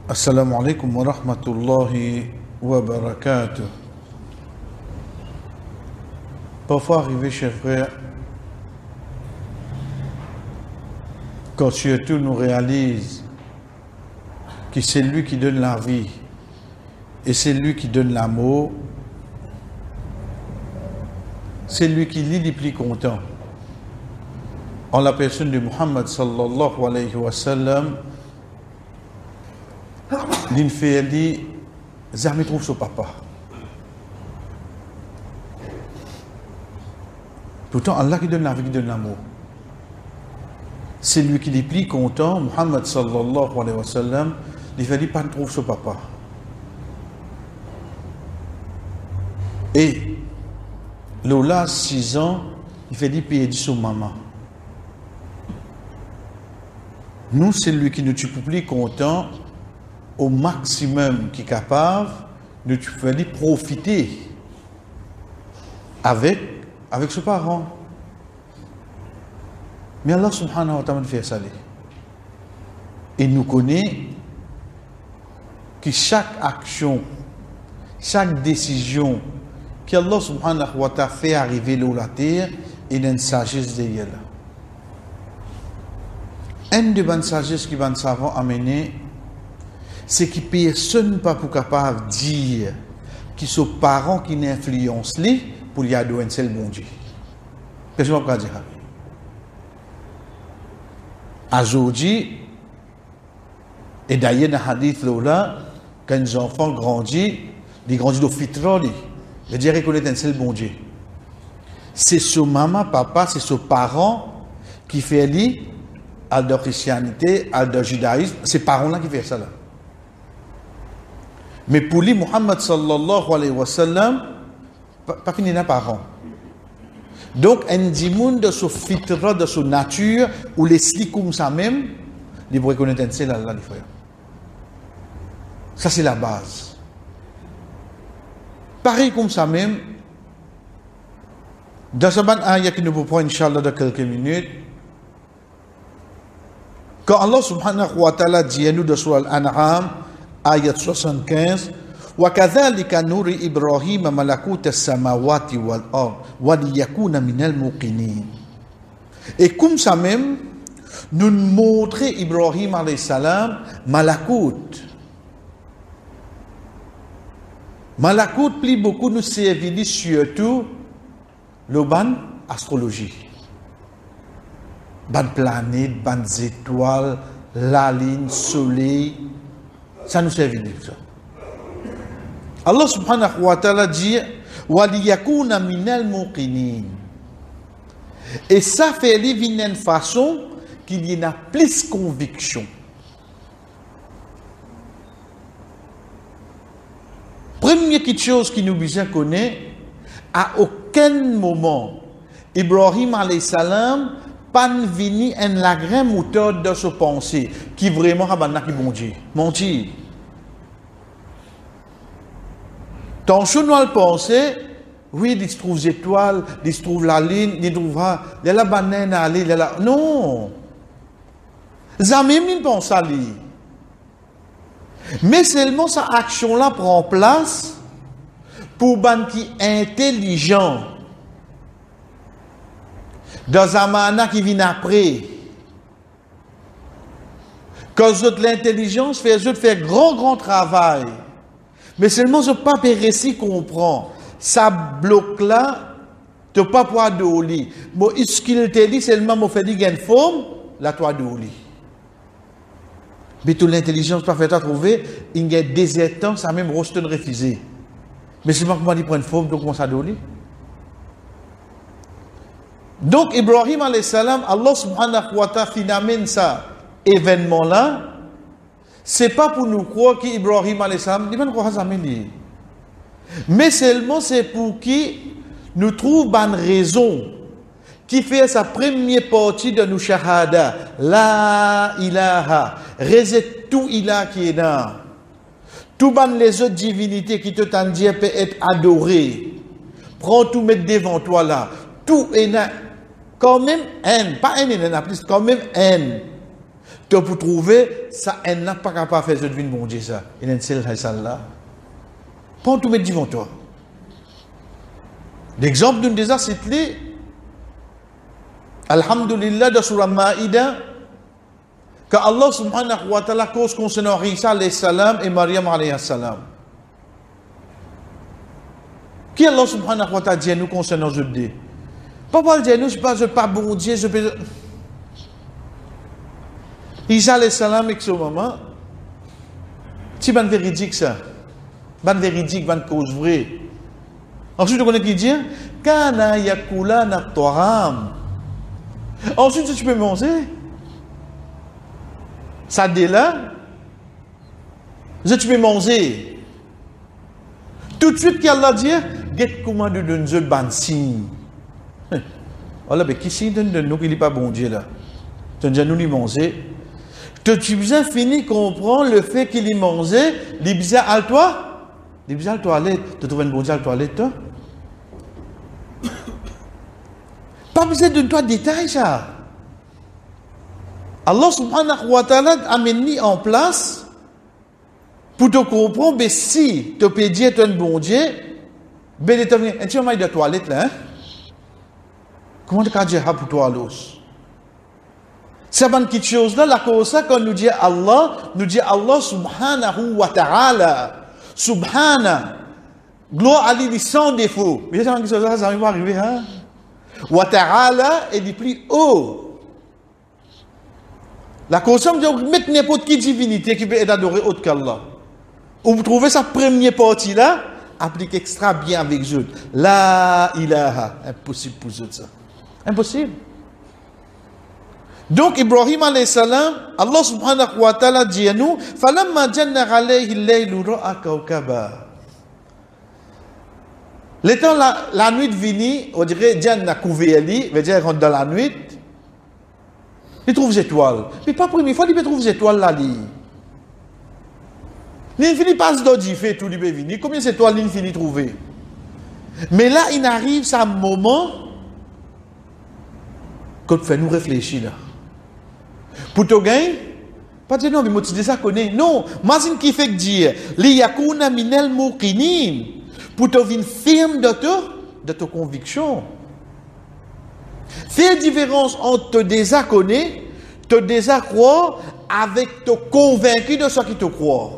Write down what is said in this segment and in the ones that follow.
Assalamu alaikum wa rahmatullahi wa barakatuh. Parfois arrivé, chers frères, quand surtout nous réalise que c'est lui qui donne la vie et c'est lui qui donne l'amour, c'est lui qui lit les plus contents. En la personne de Muhammad sallallahu alayhi wa sallam, l'une fait, elle dit, Zami trouve son papa. Pourtant, Allah qui donne la vie, qui donne l'amour. C'est lui qui est plus content, Muhammad sallallahu alayhi wa sallam, il fait dire, pas trouve son papa. Et, Lola, 6 ans, il fait dire, payer son maman. Nous, c'est lui qui nous tue plus content, au maximum qui est capable, nous pouvons profiter avec ses parents. Mais Allah subhanahu wa ta'ala fait ça. Et nous connaît que chaque action, chaque décision qu'Allah subhanahu wa ta'ala fait arriver là la terre, il y a une sagesse derrière là. Une de bonnes sagesses qui va nous savoir amener, c'est que personne n'est pas capable de dire que ce parent qui n'influence lui pour y aller un seul bon Dieu. Personne ne peut pas dire ça. Aujourd'hui, et d'ailleurs dans le hadith là, quand les enfants grandissent, ils grandissent au fitra, ils disent reconnaître un seul bon Dieu. C'est ce maman, papa, c'est ce parent qui fait lui, à la christianité, à le judaïsme, c'est parents-là qui font ça là. Mais pour lui, Muhammad sallallahu alayhi wa sallam, pas fini d'un parent. Donc, un dimoun de son fitra, de son nature, ou les sli comme ça même, il pourrait connaître un seul Allah, les frères. Ça, c'est la base. Pareil comme ça même, dans ce ban ayah qui nous prend, Inch'Allah, dans quelques minutes, quand Allah subhanahu wa ta'ala dit à nous de Surah Al-An'am, ayat 75, وَكَذَلِكَ نُرِي إِبْرَاهِيمَ مَلَكُوتَ السَّمَاوَاتِ وَالْأَرْضِ وَلِيَكُونَ مِنَ الْمُوقِنِينَ. Et comme ça même, nous montrons Ibrahim alayhi salam Malakut. Malakut, plus beaucoup nous servit surtout le ban astrologie. Ban planète, ban étoiles, la ligne, soleil, ça nous servit de ça. Allah subhanahu wa ta'ala dit وَلِيَكُونَ مِنَ الْمُوقِنِينَ. Et ça fait une façon qu'il y a plus conviction. Première chose qui nous besoin connaître, à aucun moment Ibrahim alayhi salam pas venu un la grande méthode de se penser qui vraiment a qui bon Dieu. Mentir. Tant que nous le penser, oui, il se trouve les étoiles, il se trouve la ligne, il trouve la banane à aller, non. Jamais il pense à lui. Mais seulement sa action-là prend place pour ban qui intelligent. Dans un mana qui vient après. Quand l'intelligence fait grand travail. Mais seulement ce pas récit comprend. Ça bloque là, tu pas pouvoir de au lit. Bon, ce qu'il te dit seulement me fait dire qu'il y a une forme, la toi de au lit. Mais toute l'intelligence pas fait à trouver, il y a des temps, ça même Roston refusé. Mais seulement comment il prend une forme, donc comment ça de au lit. Donc, Ibrahim alayhi salam, Allah subhanahu wa ta'ala finamène ça, événement-là, c'est pas pour nous croire qu'Ibrahim alayhi salam, il va nous croire ça, mais seulement c'est pour qui nous trouve une raison qui fait sa première partie de nos shahada, la ilaha, réset tout ilah qui est là. Tout les autres divinités qui te t'en disent peut être adorées. Prends tout, mettre devant toi là. Tout est là. Quand même haine, pas haine, il y en a plus, quand même haine. tu peux trouver, ça, elle n'a pas capable de faire ce bon Dieu, ça. Il y a une seule salle là. Prends tout mettre devant toi. L'exemple d'une des c'est les Alhamdulillah de Surah Maïda, que Allah subhanahu wa ta'ala cause concernant Isa alayhi salam et Maryam alayhi salam. Qui Allah subhanahu wa ta'ala dit nous concernant ce deux? Pas dire nous, je ne pas bon Dieu, je peux. Isa alayhi salam, avec ce moment, c'est ban véridique ça. Ban véridique, ban cause vraie. Ensuite, on connaît qui dit Kana yakula natoram. Ensuite, tu peux manger. Ça dès là, tu peux manger. Tout de suite, qu'Allah dit, get comment de donner un ban signe. Allah, mais qui signe de nous qu'il n'est pas bon Dieu là? Tu dis, nous lui manger. Tu besoin fini comprendre le fait qu'il y mangeait, il besoin à toi, il besoin à la toilette. Tu trouves un bon Dieu à la toilette, toi? Pas besoin de toi détail ça. Allah subhanahu wa ta'ala a mis en place pour te comprendre, mais si tu peux dire tu es un bon Dieu, ben tu es un maille de toilette là, hein? Comment tu peux dire pour toi l'os? C'est une petite chose là, la cause ça quand nous dit Allah subhanahu wa ta'ala, subhana, gloire à lui sans défaut. Mais ça va arriver, hein? Wa ta'ala est du plus haut. La cause ça, mettre n'importe qui divinité qui peut être adorée autre qu'Allah. Ou vous trouvez sa première partie là, applique extra bien avec eux. La ilaha, impossible pour eux ça. Impossible. Donc Ibrahim alayhi salam, Allah subhanahu wa ta'ala dit à nous, falamma janna alayhi al-laylu ra'a kawkaba. L'étant la nuit venue, on dirait janna couvert, veut dire rentre dans la nuit. Il trouve des étoiles. Mais pas première fois, il trouve des étoiles là. Il finit pas d'y fait tout, il peut venir. Combien d'étoiles il finit de trouver? Mais là, il arrive à un moment qu'on fait nous réfléchir là. Pour te gagner, pas dire non, mais moi tu déjà connais. Non, imagine qui fait dire, li yakuna minel muqinin, pour te venir ferme de ta conviction. Fais la différence entre te déjà connaître, te déjà croire, avec te convaincu de ce qui te croit.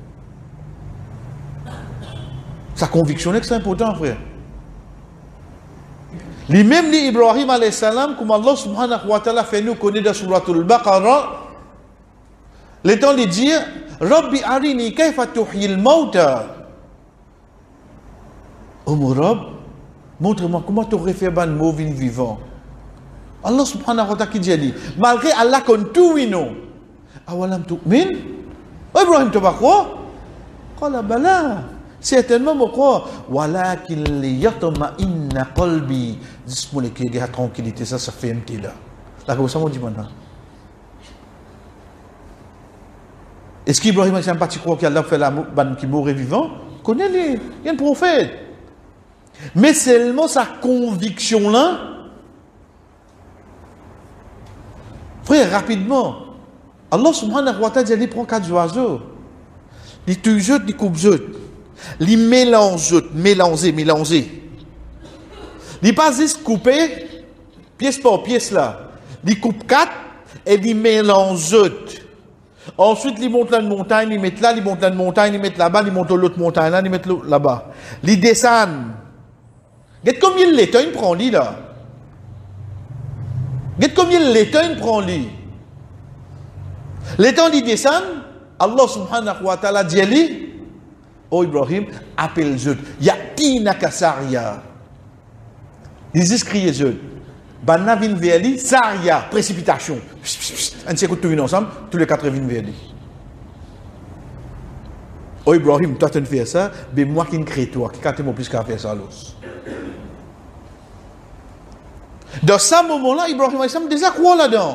Sa conviction est important, frère. Lui-même, Ibrahim alayhi salam, comme Allah subhanahu wa ta'ala fait nous connaître dans Suratul Baqarah, l'étant de dire, Rabbi arini kayfa tuhyil mauta. Oh mon Rabb, montre-moi comment tu aurais fait un mauvais vivant. Allah subhanahu wa ta'ala qui dit, malgré Allah qu'on tout oui non. Awalam tu'min? Oh Ibrahim, tu vas croire? Qala bala. Certainement, je crois. Walakin liyatma inna qalbi. Dis-moi qu'il y a tranquillité, ça fait un petit là. Là, comme ça, on dit maintenant. Est-ce qu'Ibrahim a pas croire qu'Allah fait la ban qui mourrait vivant? Connais-les. Il y a un prophète. Mais seulement sa conviction là. Frère, rapidement. Allah subhanahu wa ta'ala dit, il prend 4 oiseaux. Il tue eux, il coupe eux. Il mélange. Il pas juste couper, pièce par pièce là. Il coupe 4 et il mélange. Ensuite, il monte la montagne, il met là, il monte la montagne, il met là-bas, il monte l'autre montagne là, il met là-bas. Il descend. Regarde combien il l'état, il prend lui là. Regarde combien l'état, il prend lui. L'état, il descend, Allah subhanahu wa ta'ala dit lui, oh Ibrahim, appelle Zod. Yakina kasaria. Ils disent crier Zod. Banna vin verli, saria, précipitation. Un seul coup de tout ensemble, tous les 4 viennent vers lui. Oh Ibrahim, toi tu fais ça, mais moi qui ne crée toi, qui quand plus qu'à faire ça l'os. Dans ce moment-là, Ibrahim a déjà quoi là-dedans?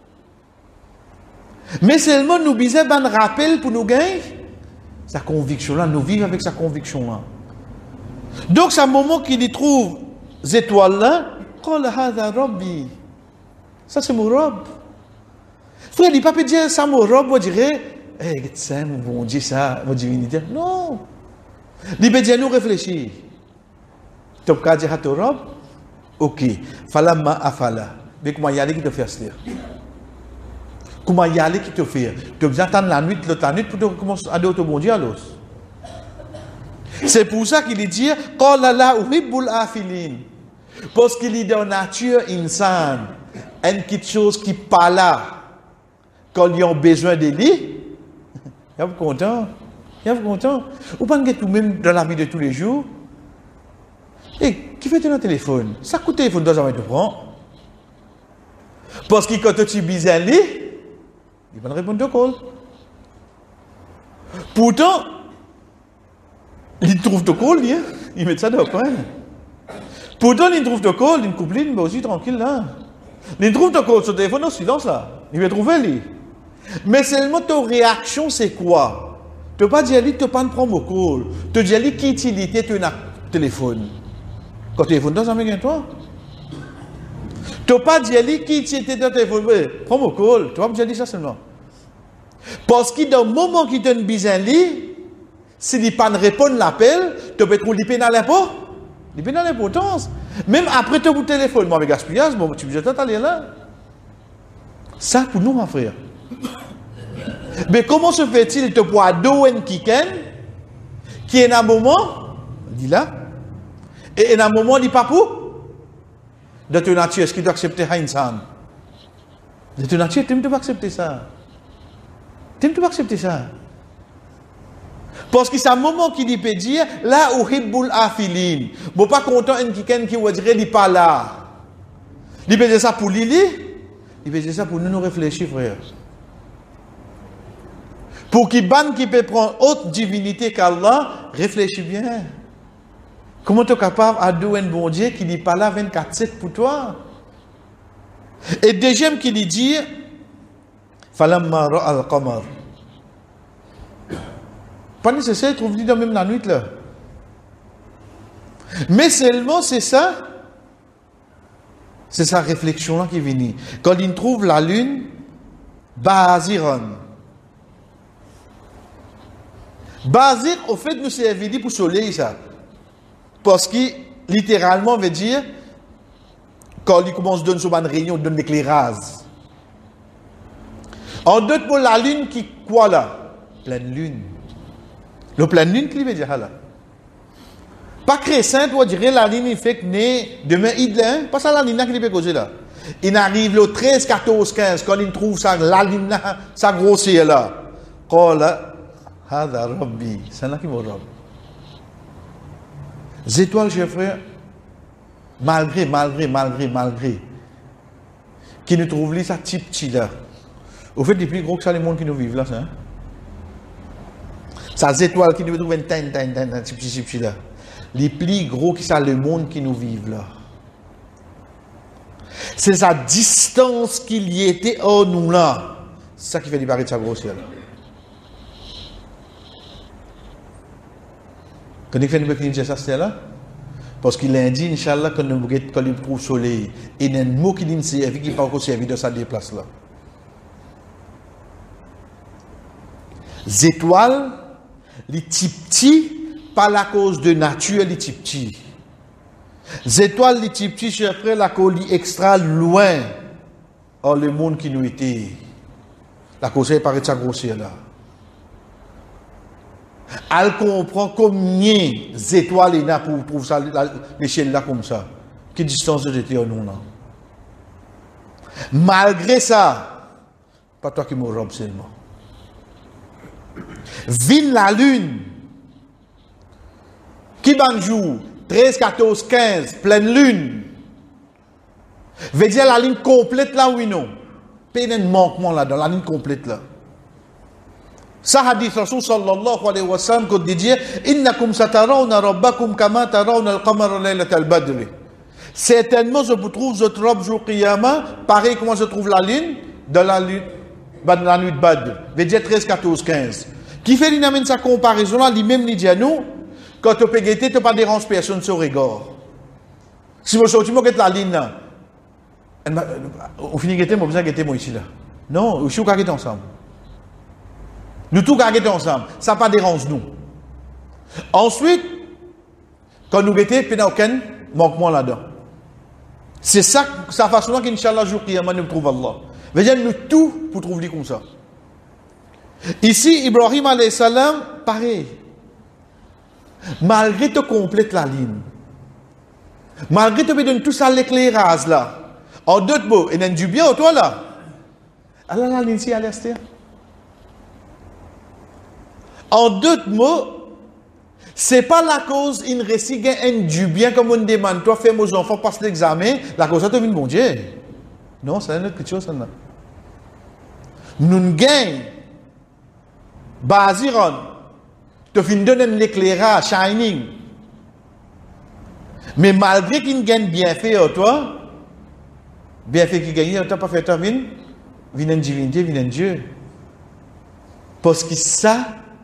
Mais seulement nous bisons un rappel pour nous gagner. Sa conviction-là, nous vivons avec sa conviction-là. Donc, c'est un moment qu'il y trouve ces étoiles-là. Ça, c'est mon Rabb. Frère, il ne peut pas dire ça, mon robe, moi dirais, eh, c'est mon bon Dieu, ça, mon divinité. Non. Il peut dire, nous réfléchir. Tu peux dire à ton robe, ok, falama afala. Mais comment y aller qui te fait cela? Comment y aller qui te fait? Tu peux attendre la nuit pour te commencer à dire au bon Dieu alors. C'est pour ça qu'il dit, qala la uhibbul afilin. Parce qu'il est dans la nature insane, une petite chose qui pas là, quand ils ont besoin de lui, vous êtes content? Vous êtes content? Ou pas que tout-même dans la vie de tous les jours? Et qui fait ton téléphone? Ça coûte le téléphone, toi, te prendre. Parce que quand tu es bizarre, il va répondre au call. Pourtant, il trouve ton call, il met ça dans le coin. Pourtant, il trouve ton call, il coupe mais aussi tranquille là. Il trouve ton call sur le téléphone au silence là. Il va trouver lui. Mais seulement ta réaction, c'est quoi? Tu ne peux pas dire lui, tu ne peux pas prendre mon call. Tu dis lui, qui utilité tu as un téléphone? Quand tu téléphone, tu as un toi. Tu ne peux pas dire lui, qui utilité ton téléphone? Prends mon call. Tu vas me dire ça seulement. Parce que dans le moment qu'il te donne besoin de lui, s'il ne pas répondre à l'appel, tu peux trouver l'IP dans l'impôt. L'IP dans l'importance. Même après ton téléphone, moi, avec gaspillage, bon, tu peux aller là. Ça, pour nous, mon frère. Mais comment se fait-il te boire d'eau en kiken, qui est un moment, dit là, et un moment, dit pas pour, de ton nature, est-ce qu'il doit accepter Heinzan? De ton nature, tu ne peux pas accepter ça. Tu ne peux pas accepter ça. Parce que c'est un moment qui peut dire, là où hibbul afilin. Bon, pas content, en kiken qui va dire, il n'est pas là. Il peut dire ça pour Lili, il peut dire ça pour nous réfléchir, frère. Pour qu'il ban qui peut prendre autre divinité qu'Allah, réfléchis bien. Comment tu es capable à deux un bon Dieu qui n'est pas là 24/7 pour toi? Et deuxième qui lui dit, falamma ra'a al-qamar. Pas nécessaire, trouve-t-il dans même la nuit là. Mais seulement c'est ça. C'est sa réflexion là qui est venue. Quand il trouve la lune, Baziran. Bazir, au fait, nous servir pour le soleil, ça. Parce que, littéralement, veut dire, quand il commence à donner sur une réunion, il donne l'éclairage. En d'autres mots, la lune qui, quoi là? Pleine lune. Le pleine lune, qui veut dire là? Pas crescent, on dirait la ligne, il fait que demain, il est, pas ça la ligne qui peut causer là. Il arrive le 13, 14, 15, quand il trouve ça, la ligne, ça grossit là. Quand là, Hada Rabbi, c'est là qui me robe. Les étoiles, chers frères, malgré, qui nous trouvent là, ça petit là. Au fait, les plus gros que ça, les mondes qui nous vivent là, ça. Ça, les étoiles qui nous trouvent un petit là. Les plus gros qui ça, le monde qui nous vivent là. C'est sa distance qu'il y était en nous là. C'est ça qui fait disparaître sa grosse là. Quand il fait une dire ça, c'est là. Parce qu'il a dit, Inch'Allah, quand il trouve le soleil, il y a un mot qui dit servi qui n'est pas encore servi de ça déplace là. Les étoiles, les petits, pas la cause de nature, les petits. Les étoiles, les petits, chers frères, la cause extra loin, dans le monde qui nous était. La cause est paraît ça grossière là. Elle comprend combien d'étoiles il y a pour trouver ça, l'échelle là comme ça. Quelle distance de j'étais en nous là. Malgré ça, pas toi qui me robe seulement. Ville la lune. Qui ban jour 13, 14, 15, pleine lune. Veut dire la ligne complète là, oui, non. Pas un manquement là, dans la ligne complète là. Ça hadith Rasul sallallahu alayhi wa sallam qu'on dit innakum satarawna rabbakum kama tarawna al-qamara laylat al-badr. Certainement je vous trouve votre robe jour qiyamah pareil comment je trouve la lune dans la nuit de Badr. Veut dire 13 14 15. Qui fait l'amène sa comparaison là lui-même lui dit à nous quand tu peux guetter tu pas dérange personne sur regard. Si vous sortez moi la ligne là. On finit guetter moi besoin guetter moi ici là. Non, je suis carré ensemble. Nous tous carrés ensemble. Ça pas dérange nous. Ensuite, quand nous étions, il n'y a aucun manquement là-dedans. C'est ça, sa façon qu'Inch'Allah, jour qui nous trouve Allah. Veillez nous tout pour trouver comme ça. Ici, Ibrahim alayhi salam, pareil. Malgré te complète la ligne, malgré te donne tout ça l'éclairage là, en d'autres mots, il y a du bien au toi là. Alors la ligne ici à l'est. En d'autres mots, c'est pas la cause il récit un du bien comme on demande toi fais mes enfants passe l'examen, la cause ça te vient bon Dieu. Non, c'est une autre chose ça. Nous gagnons Baziron, te fin donner l'éclairage, shining. Mais malgré qu'il gagne bien fait à toi, bien fait qu'il gagne, tu n'as pas fait ta vie, vient une divinité, vient un Dieu. Parce que ça,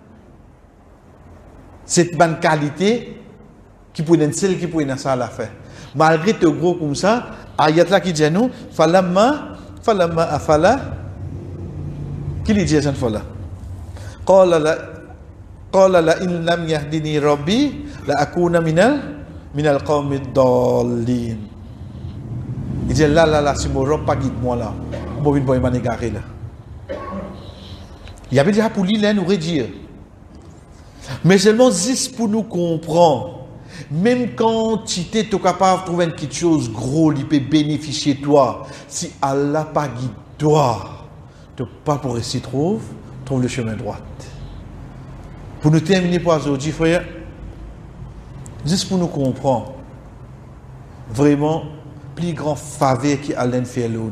c'est une bonne qualité qui peut être celle qui peut être ça à la fin. Malgré te gros comme ça, ayat là qui dit nous, falamma afala, qui lui dit cette fois-là? قال لئن لم يهدني ربي لأكون من القوم الضالين. Il dit là si mon robe pas guide moi là, moi vinn pas m'égarer là. Il y avait déjà pour lui là nous redire. Mais seulement juste pour nous comprendre. Même quand tu es capable de trouver quelque chose gros, il peut bénéficier de toi. Si Allah pas guide toi, tu pas pour rester trouve le chemin droit. Pour nous terminer pour aujourd'hui, frère, juste pour nous comprendre, vraiment, plus grand faveur qui Alain fait nous,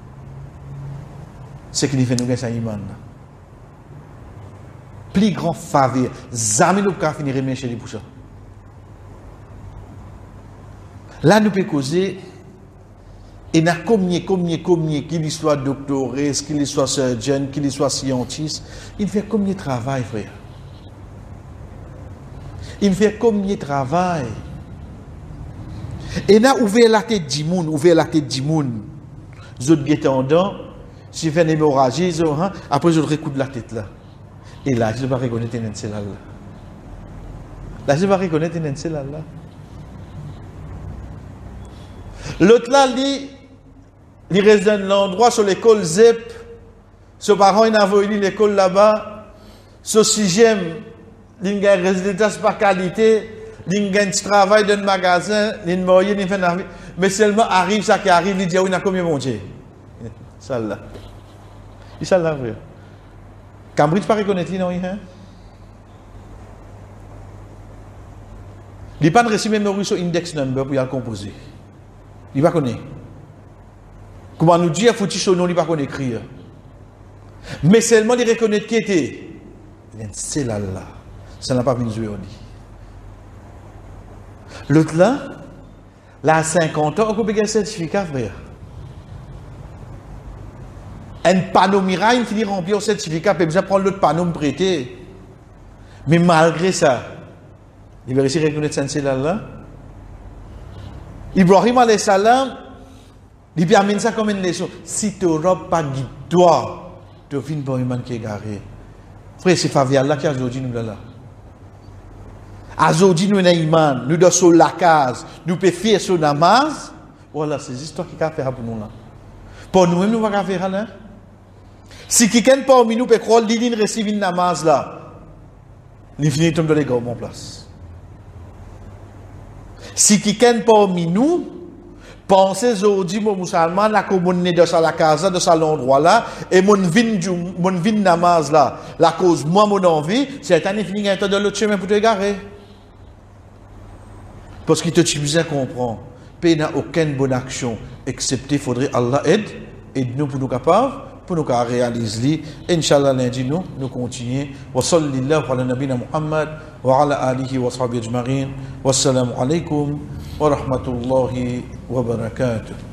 c'est qu'il fait nous gagner sa iman. Plus grand faveur, jamais nous pouvons finir mes chéris pour ça. Là, nous pouvons causer. Et n'a combien, qu'il soit doctoré, qu'il soit surgeon, qu'il soit scientiste, il fait combien de travail, frère? Il fait combien de travail? Et n'a ouvert la tête du monde, Zot guettent en dedans, si fait une hémorragie, après je récoute la tête là. Et là, je ne vais pas reconnaître un seul là. Là, je ne vais pas reconnaître un seul là. L'autre là, il reste dans l'endroit sur l'école ZEP. Ce parent, il a envoyé l'école là-bas. Ce sixième, il a un résultat par qualité. Il a un travail dans le magasin. Il a un moyen, il fait un. Mais seulement arrive ça qui arrive, il dit, oui, il a combien mon Dieu? Ça là. Il ça là, frère. Cambridge pas reconnaître, non, hein? Il n'a pas de reçu même sur index number pour y aller composer. Il ne connaît pas. Comment nous dire, faut-il son nom, il ne connaît pas écrire. Mais seulement il reconnaît qui était. C'est là. Ça n'a pas vu jouer. L'autre là, à 50 ans, on peut gagner un certificat, frère. Un panneau miraille, il finit remplir un certificat, puis besoin prendre l'autre panneau me prêter. Mais malgré ça, il va réussir à reconnaître c'est là. Ibrahim alayhi salam, il amène ça comme une leçon. Si tu n'auras pas guide toi, tu finis par un qui est garé. Frère, c'est Favial là qui a aujourd'hui nous là. Aujourd'hui nous avons iman, nous sommes sur la case, nous pouvons faire sur namaz. Voilà, c'est l'histoire qui a fait pour nous là. Pour nous-mêmes, nous ne pouvons pas faire là. Si quelqu'un parmi nous peut croire qu'il reçoit une namaz là, il finit de les gars en place. Si quelqu'un parmi nous pensez aujourd'hui, mon musulman, la commune de sa la casa, de sa l'endroit là, et mon vin namaz là, la cause, moi, mon envie, c'est un fini un temps de l'autre chemin pour te égarer. Parce qu'il te tue à comprendre. Pays n'a aucune bonne action, excepté faudrait Allah aide-nous pour nous capables, pour nous réaliser. Inch'Allah, lundi, nous continuons. Wa sallallahu ala nabina Muhammad, wa ala alihi wa sahbihi ajma'in. Wassalamu alaikum wa rahmatullahi wa barakatuh.